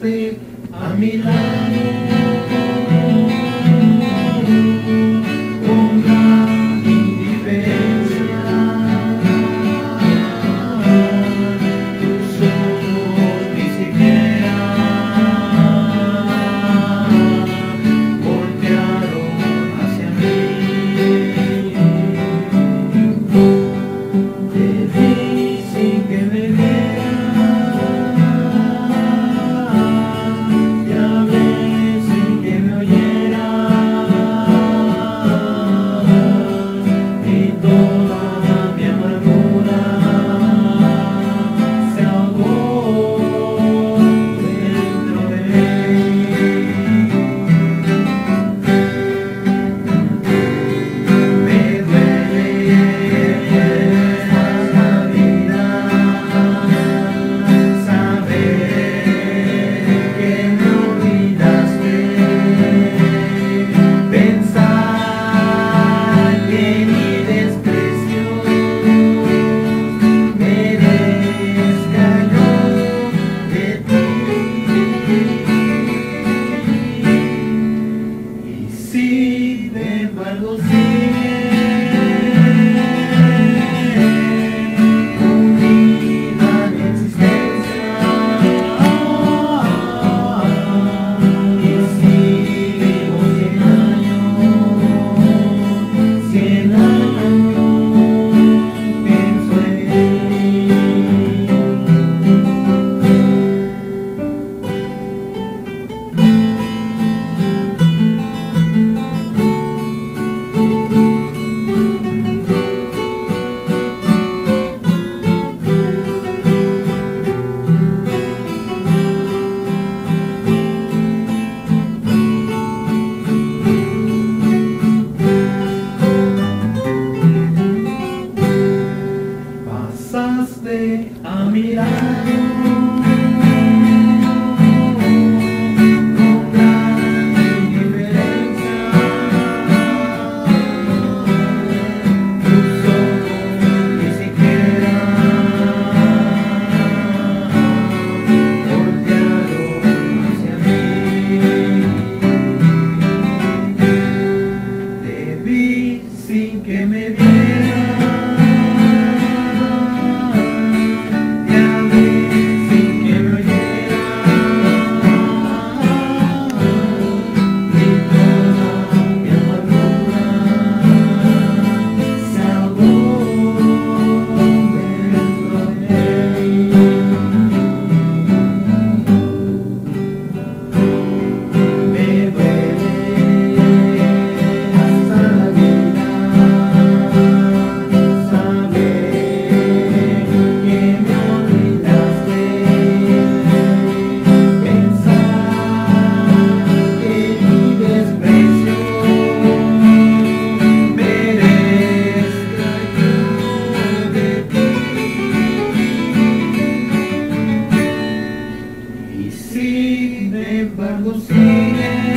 pasaste a mi lado con gran indiferencia. Tus ojos ni siquiera voltearon hacia mí. Te vi sin que me vieras, te hablé sin que me oyeras, y toda mi amargura se ahogó dentro de mí. Me duele esta vida, saber que me olvidaste, pensar que mi desprecio merezca yo de ti. Y sin embargo unida a mi existencia, y si vivo 100 años pienso en ti. Pasaste a mi lado con gran indiferencia. Tus ojos ni siquiera voltearon hacia mí. Te vi sin que me vieras, te hablé sin que me oyeras, y toda mi amargura se ahogó dentro de mí. Me duele hasta la vida saber que me olvidaste, pensar que mi desprecio merezca yo de ti. Y sin embargo sigue